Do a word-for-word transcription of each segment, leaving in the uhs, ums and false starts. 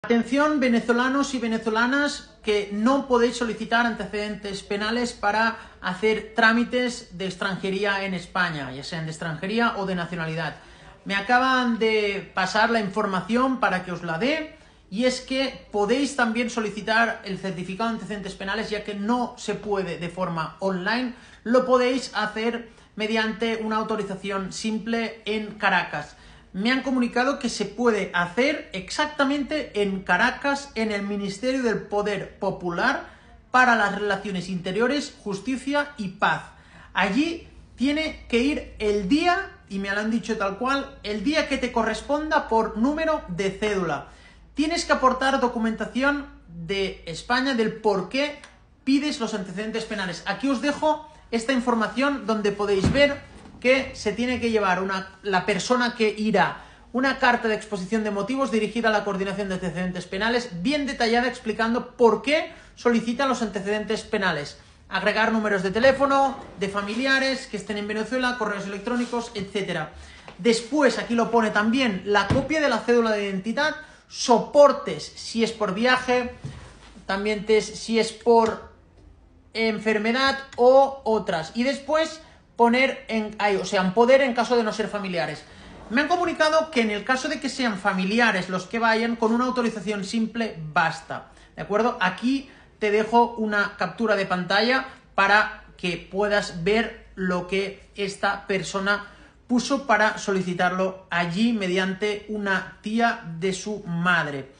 Atención venezolanos y venezolanas que no podéis solicitar antecedentes penales para hacer trámites de extranjería en España, ya sean de extranjería o de nacionalidad. Me acaban de pasar la información para que os la dé, y es que podéis también solicitar el certificado de antecedentes penales, ya que no se puede de forma online, lo podéis hacer mediante una autorización simple en Caracas. Me han comunicado que se puede hacer exactamente en Caracas, en el Ministerio del Poder Popular para las Relaciones Interiores, Justicia y Paz. Allí tiene que ir el día, y me lo han dicho tal cual, el día que te corresponda por número de cédula. Tienes que aportar documentación de España del por qué pides los antecedentes penales. Aquí os dejo esta información donde podéis ver que se tiene que llevar una, la persona que irá una carta de exposición de motivos dirigida a la coordinación de antecedentes penales, bien detallada, explicando por qué solicita los antecedentes penales. Agregar números de teléfono, de familiares que estén en Venezuela, correos electrónicos, etcétera. Después, aquí lo pone también, la copia de la cédula de identidad, soportes si es por viaje, también test si es por enfermedad o otras. Y después poner en, ay, o sea, en poder en caso de no ser familiares. Me han comunicado que en el caso de que sean familiares los que vayan, con una autorización simple basta. ¿De acuerdo? Aquí te dejo una captura de pantalla para que puedas ver lo que esta persona puso para solicitarlo allí mediante una tía de su madre.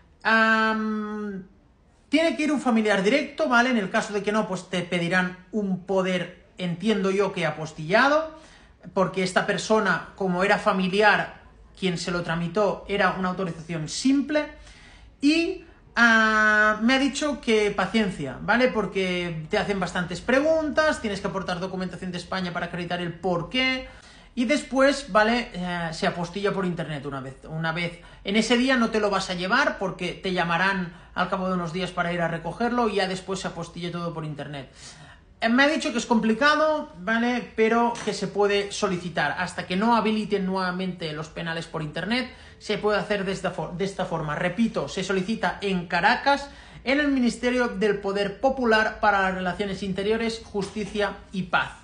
Um, tiene que ir un familiar directo, ¿vale? En el caso de que no, pues te pedirán un poder, entiendo yo que apostillado, porque esta persona, como era familiar, quien se lo tramitó, era una autorización simple. Y uh, me ha dicho que paciencia, ¿vale? Porque te hacen bastantes preguntas, tienes que aportar documentación de España para acreditar el porqué. Y después, ¿vale? Eh, se apostilla por internet una vez. Una vez. En ese día no te lo vas a llevar porque te llamarán al cabo de unos días para ir a recogerlo y ya después se apostilla todo por internet. Eh, me ha dicho que es complicado, ¿vale? Pero que se puede solicitar. Hasta que no habiliten nuevamente los penales por internet, se puede hacer de esta, de esta forma. Repito, se solicita en Caracas, en el Ministerio del Poder Popular para las Relaciones Interiores, Justicia y Paz.